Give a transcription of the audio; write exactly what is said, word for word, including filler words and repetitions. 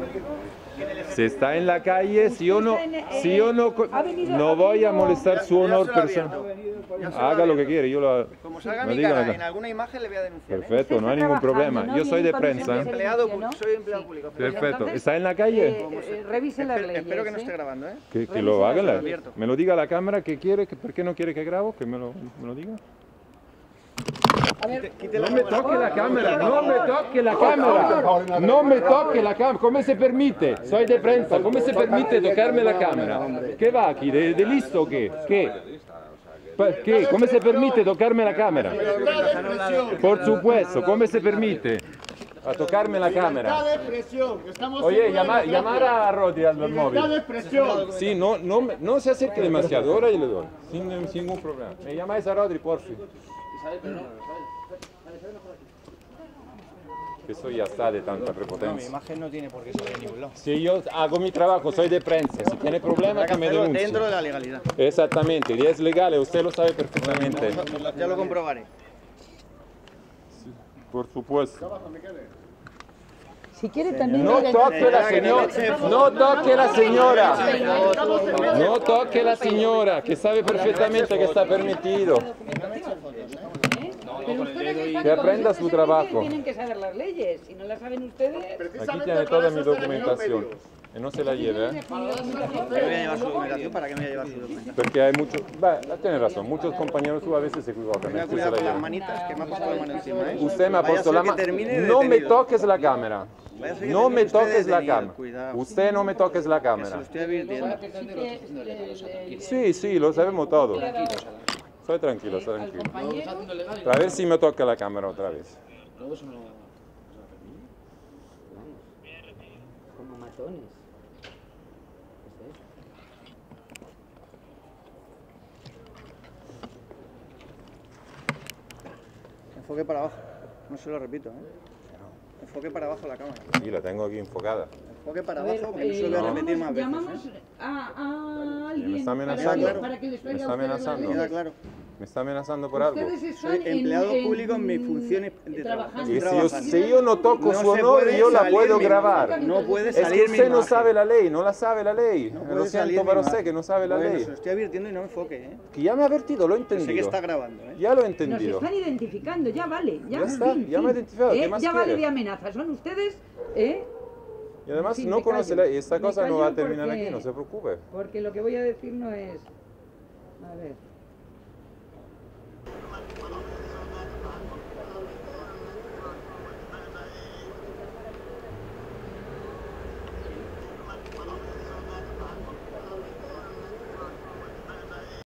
Si está en la calle, si yo no, si yo no, no voy a molestar su honor personal. Haga lo que quiere, yo lo Como salga mi cara en alguna imagen le voy a denunciar. Perfecto, no hay ningún problema. Yo soy de prensa. Empleado, soy empleado público. Perfecto. ¿Está en la calle? Revise las leyes. Espero que no esté grabando, ¿eh? Que, que lo haga. Me lo diga a la cámara que quiere, que por qué no quiere que grabo, que me lo, me lo diga. A ver, no me toque la cámara, no me toque la cámara, no me toque la cámara, ¿cómo se permite? Soy de prensa, ¿cómo se permite tocarme la cámara? ¿Qué va aquí? ¿De, de listo o qué? ¿Qué? ¿Qué? ¿Cómo se permite tocarme la cámara? Por supuesto, ¿cómo se permite a tocarme la cámara? Oye, llamar, llamar a Rodri al móvil. Sí, no, no, no se acerque demasiado, ahora yo le doy, sin, sin ningún problema. Me llamáis a Rodri, por fin. Eso ya está de tanta prepotencia. No, mi imagen no tiene por qué salir de ningún lado. Si yo hago mi trabajo, soy de prensa, si tiene problema que me denuncie. Dentro de la legalidad. Exactamente, y es legal, usted lo sabe perfectamente. Ya lo comprobaré. Sí, por supuesto. Si quiere también... No toque la señora, no toque la señora, no toque la señora, que sabe perfectamente que está permitido. Que aprenda su trabajo. Tienen que saber las leyes, si no las saben ustedes... Aquí tiene toda mi documentación. Que no se la lleve, ¿eh? ¿Para qué me voy a llevar su documentación? ¿Para qué me voy a llevar su documentación? Porque hay muchos... Va, tiene razón, muchos compañeros a veces se equivocan. Tenga cuidado con las manitas, que me ha puesto la mano encima, ¿eh? Usted me ha puesto la mano... No me toques la cámara. No me toques la cámara. Usted no me toques la cámara. Sí, sí, lo sabemos todo. Soy tranquilo, soy tranquilo. A ver si me toca la cámara otra vez. Como matones. Enfoque para abajo. No se lo repito, ¿eh? Enfoque para abajo la cámara. Sí, la tengo aquí enfocada. Enfoque para abajo, que no se lo voy a repetir más veces. Llamamos a, a alguien ¿Me está amenazando? para que les ¿Me traiga está amenazando? Queda claro. ¿Me está amenazando por algo? Soy empleado público en mis funciones de trabajo. Y si yo, si yo no toco su honor, yo la puedo grabar. No puede Es que salir usted no sabe la ley, no la sabe la ley. No Lo puede salir siento mi para imagen. usted que no sabe la Bueno, ley. se lo estoy advirtiendo y no me enfoque, ¿eh? Que ya me ha advertido, lo he Sé que entendido. está grabando, ¿eh? Ya lo he Nos entendido. están identificando, ya vale. Ya, Ya está, fin, ya fin. me ha identificado, ¿qué ¿Eh? más Ya vale quiere? de amenaza, son ustedes, ¿eh? Y además Sí, no me conoce callo. la ley. Esta Me cosa no va a callo terminar porque- aquí, no se preocupe. Porque lo que voy a decir no es... A ver...